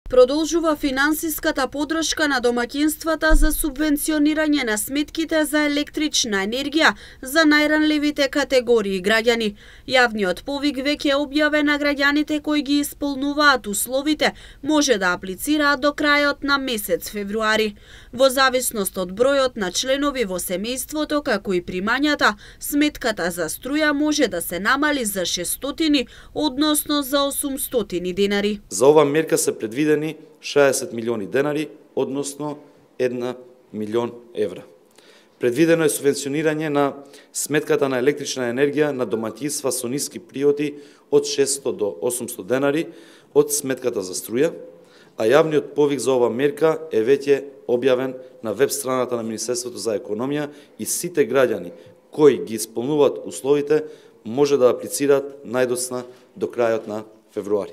Продолжува финансиската поддршка на домаќинствата за субвенционирање на сметките за електрична енергија за најранливите категории граѓани. Јавниот повик веќе е објавен на граѓаните кои ги исполнуваат условите, може да аплицираат до крајот на месец февруари. Во зависност од бројот на членови во семејството, како и примањата, сметката за струја може да се намали за 600, односно за 800 денари. За ова мерка се предвидени 60 милиони денари, односно 1 милион евра. Предвидено е субвенционирање на сметката на електрична енергија на домаќинства со ниски приходи од 600 до 800 денари од сметката за струја, а јавниот повик за ова мерка е веќе објавен на веб страната на Министерството за економија и сите граѓани кои ги исполнуваат условите може да аплицираат најдоцна до крајот на февруари.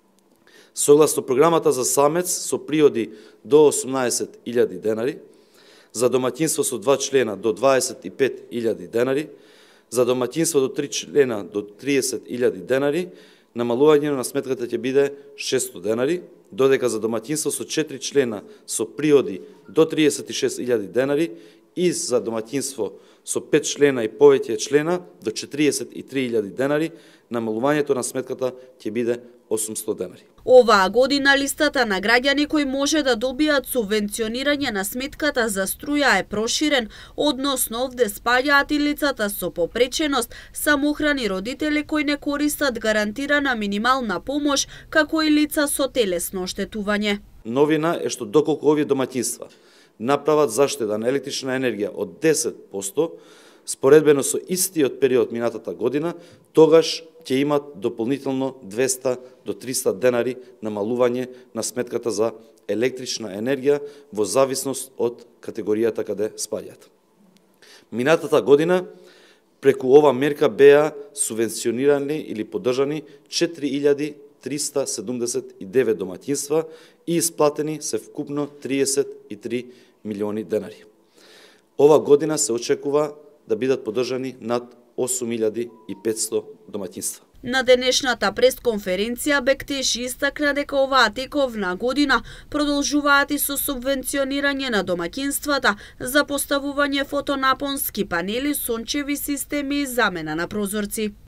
Согласно програмата за самец со приходи до 18.000 денари, за домаќинство со 2 члена до 25.000 денари, за домаќинство до 3 члена до 30.000 денари, намалувањето на сметката ќе биде 600 денари, додека за домаќинство со 4 члена со приходи до 36.000 денари и за домаќинство со 5 члена и повеќе члена до 43.000 денари, намалувањето на сметката ќе биде 800 денари. Оваа година листата на граѓани кои може да добијат субвенционирање на сметката за струја е проширен, односно овде спаѓаат и лицата со попреченост, самохрани родители кои не користат гарантирана минимална помош, како и лица со телесно оштетување. Новина е што доколку овие домаќинства направат заштеда на електрична енергија од 10%, споредбено со истиот период минатата година, тогаш ќе имат дополнително 200 до 300 денари намалување на сметката за електрична енергија во зависност од категоријата каде спаѓаат. Минатата година преку ова мерка беа субвенционирани или поддржани 4379 домаќинства и исплатени се вкупно 33 милиони денари. Ова година се очекува да бидат поддржани над 8500 домаќинства. На денешната пресконференција Бектеши истакна дека оваа тековна година продолжуваат и со субвенционирање на домаќинствата за поставување фотонапонски панели, сончеви системи и замена на прозорци.